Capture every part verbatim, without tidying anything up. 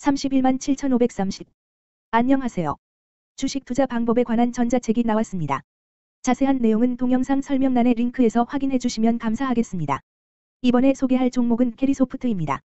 삼십일만 칠천오백삼십. 안녕하세요. 주식 투자 방법에 관한 전자책이 나왔습니다. 자세한 내용은 동영상 설명란의 링크에서 확인해 주시면 감사하겠습니다. 이번에 소개할 종목은 캐리소프트입니다.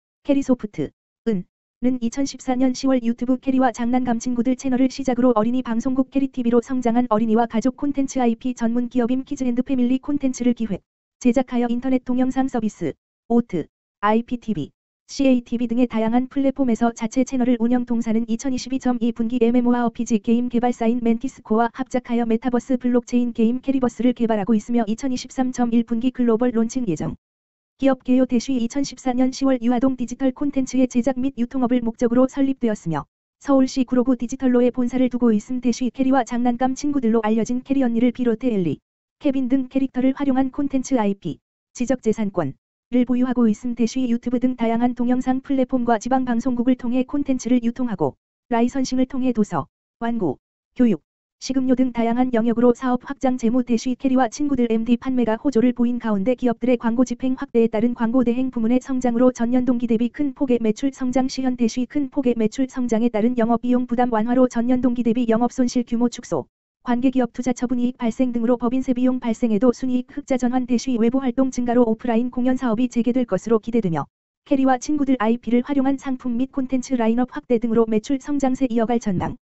캐리소프트, 은, 는 이천십사년 시월 유튜브 캐리와 장난감 친구들 채널을 시작으로 어린이 방송국 캐리티비로 성장한 어린이와 가족 콘텐츠 아이피 전문 기업임 키즈앤드패밀리 콘텐츠를 기획, 제작하여 인터넷 동영상 서비스, 오트, 아이피티비, 씨에이티비 등의 다양한 플랫폼에서 자체 채널을 운영. 동사는 이천이십이 년 이 분기 엠엠오알피지 게임 개발사인 멘티스코와 합작하여 메타버스 블록체인 게임 캐리버스를 개발하고 있으며 이천이십삼 년 일 분기 글로벌 론칭 예정. 기업 개요 대시 이천십사년 시월 유아동 디지털 콘텐츠의 제작 및 유통업을 목적으로 설립되었으며 서울시 구로구 디지털로에 본사를 두고 있음. 대시 캐리와 장난감 친구들로 알려진 캐리 언니를 비롯해 엘리, 케빈 등 캐릭터를 활용한 콘텐츠 아이피, 지적재산권 를 보유하고 있음. 대시 유튜브 등 다양한 동영상 플랫폼과 지방 방송국을 통해 콘텐츠를 유통하고 라이선싱을 통해 도서, 완구, 교육, 식음료 등 다양한 영역으로 사업 확장. 재무 대시 캐리와 친구들 엠디 판매가 호조를 보인 가운데 기업들의 광고 집행 확대에 따른 광고 대행 부문의 성장으로 전년 동기 대비 큰 폭의 매출 성장 시 현 대시 큰 폭의 매출 성장에 따른 영업비용 부담 완화로 전년 동기 대비 영업손실 규모 축소, 관계기업 투자 처분이익 발생 등으로 법인세 비용 발생에도 순이익 흑자 전환. 대시 외부 활동 증가로 오프라인 공연 사업이 재개될 것으로 기대되며 캐리와 친구들 아이피를 활용한 상품 및 콘텐츠 라인업 확대 등으로 매출 성장세 이어갈 전망.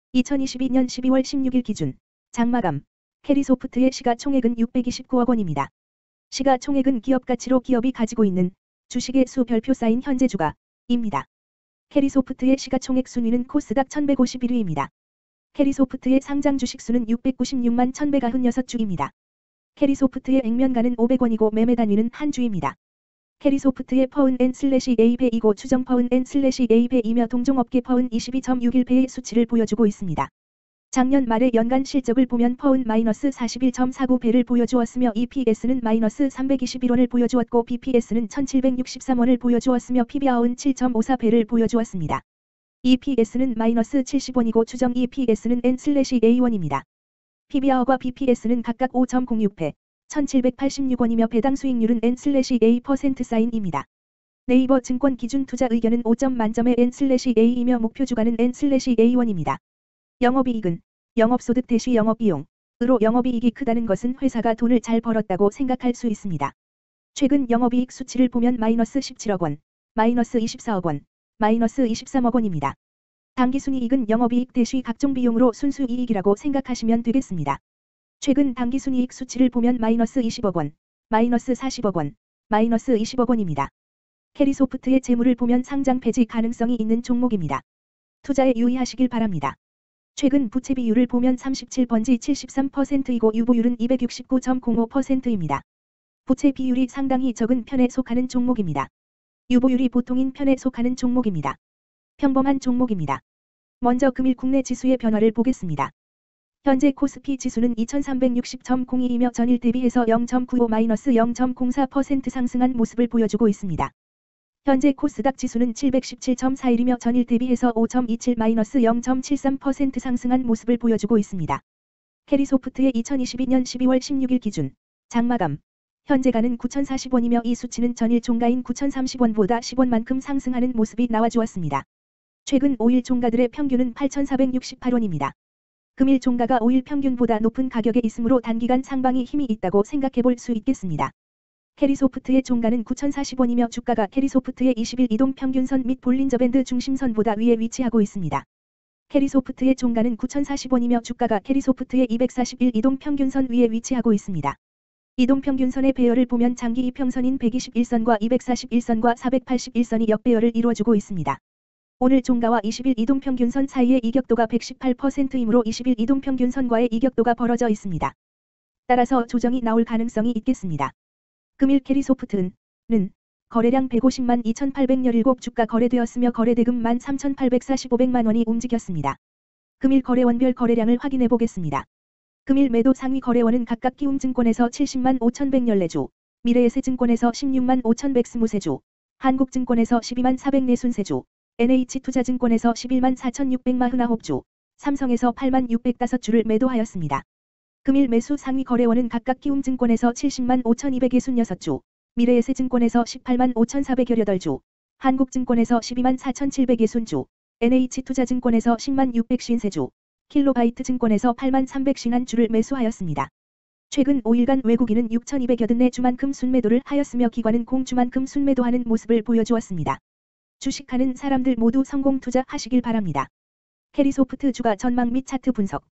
이천이십이년 십이월 십육일 기준 장마감 캐리소프트의 시가총액은 육백이십구억 원입니다. 시가총액은 기업가치로 기업이 가지고 있는 주식의 수 별표 쌓인 현재 주가입니다. 캐리소프트의 시가총액 순위는 코스닥 천백오십일 위입니다. 캐리소프트의 상장 주식수는 육백구십육만 천백구십육 주입니다. 캐리소프트의 액면가는 오백 원이고 매매 단위는 한 주입니다. 캐리소프트의 퍼은 엔 슬래시 에이 배이고 추정 퍼은 엔 슬래시 에이 배이며 동종업계 퍼은 이십이 점 육일 배의 수치를 보여주고 있습니다. 작년 말의 연간 실적을 보면 퍼은 마이너스 사십일 점 사구 배를 보여주었으며 이피에스는 마이너스 삼백이십일 원을 보여주었고 비피에스는 천칠백육십삼 원을 보여주었으며 피비알은 칠 점 오사 배를 보여주었습니다. 이피에스는 마이너스 칠십 원이고 추정 이피에스는 엔 슬래시 에이 원입니다. 피비알과 비피에스는 각각 오 점 공육 배, 천칠백팔십육 원이며 배당 수익률은 엔 슬래시 에이 퍼센트 사인입니다. 네이버 증권 기준 투자 의견은 오 점 만점의 엔 슬래시 에이이며 목표 주가는 엔 슬래시 에이 원입니다. 영업이익은 영업소득 대시 영업비용으로 영업이익이 크다는 것은 회사가 돈을 잘 벌었다고 생각할 수 있습니다. 최근 영업이익 수치를 보면 마이너스 십칠억 원, 마이너스 이십사억 원, 마이너스 이십삼억 원입니다. 당기순이익은 영업이익 대시 각종 비용으로 순수이익이라고 생각하시면 되겠습니다. 최근 당기순이익 수치를 보면 마이너스 이십억 원, 마이너스 사십억 원, 마이너스 이십억 원입니다. 캐리소프트의 재물을 보면 상장 폐지 가능성이 있는 종목입니다. 투자에 유의하시길 바랍니다. 최근 부채 비율을 보면 삼십칠 번지 칠십삼 퍼센트이고 유보율은 이백육십구 점 공오 퍼센트입니다. 부채 비율이 상당히 적은 편에 속하는 종목입니다. 유보율이 보통인 편에 속하는 종목입니다. 평범한 종목입니다. 먼저 금일 국내 지수의 변화를 보겠습니다. 현재 코스피 지수는 이천삼백육십 점 공이이며 전일 대비해서 영 점 구오 마이너스 영 점 공사 퍼센트 상승한 모습을 보여주고 있습니다. 현재 코스닥 지수는 칠백십칠 점 사일이며 전일 대비해서 오 점 이칠 마이너스 영 점 칠삼 퍼센트 상승한 모습을 보여주고 있습니다. 캐리소프트의 이천이십이년 십이월 십육일 기준 장마감 현재가는 구천사십 원이며 이 수치는 전일 종가인 구천삼십 원보다 십 원만큼 상승하는 모습이 나와주었습니다. 최근 오 일 종가들의 평균은 팔천사백육십팔 원입니다. 금일 종가가 오 일 평균보다 높은 가격에 있으므로 단기간 상방이 힘이 있다고 생각해 볼 수 있겠습니다. 캐리소프트의 종가는 구천사십 원이며 주가가 캐리소프트의 이십 일 이동 평균선 및 볼린저밴드 중심선보다 위에 위치하고 있습니다. 캐리소프트의 종가는 구천사십 원이며 주가가 캐리소프트의 이백사십일 이동 평균선 위에 위치하고 있습니다. 이동평균선의 배열을 보면 장기 이평선인 백이십일 선과 이백사십일 선과 사백팔십일 선이 역배열을 이루어주고 있습니다. 오늘 종가와 이십 일 이동평균선 사이의 이격도가 백십팔 퍼센트이므로 이십 일 이동평균선과의 이격도가 벌어져 있습니다. 따라서 조정이 나올 가능성이 있겠습니다. 금일 캐리소프트는 거래량 백오십만 이천팔백십칠 주가 거래되었으며 거래대금 만 삼천팔백사십오백만 원이 움직였습니다. 금일 거래원별 거래량을 확인해 보겠습니다. 금일 매도 상위 거래원은 각각 키움증권에서 칠십만 오천백십사 주, 미래에셋증권에서 십육만 오천백이십 주, 한국증권에서 십이만 사백사십삼 주, 엔에이치투자증권에서 십일만 사천육백사십구 주, 삼성에서 팔만 육백오 주를 매도하였습니다. 금일 매수 상위 거래원은 각각 키움증권에서 칠십만 오천이백육십육 주, 미래에셋증권에서 십팔만 오천사백십팔 주, 한국증권에서 십이만 사천칠백육십 주, 엔에이치투자증권에서 십만 육백오십삼 주, 킬로바이트증권에서 팔만 삼백오십일 주를 매수하였습니다. 최근 오 일간 외국인은 육천이백팔십사 주만큼 순매도를 하였으며 기관은 공주만큼 순매도하는 모습을 보여주었습니다. 주식하는 사람들 모두 성공 투자하시길 바랍니다. 캐리소프트 주가 전망 및 차트 분석.